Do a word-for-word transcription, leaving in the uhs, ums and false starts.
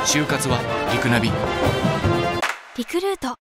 就活はリクナビ。 リクルート。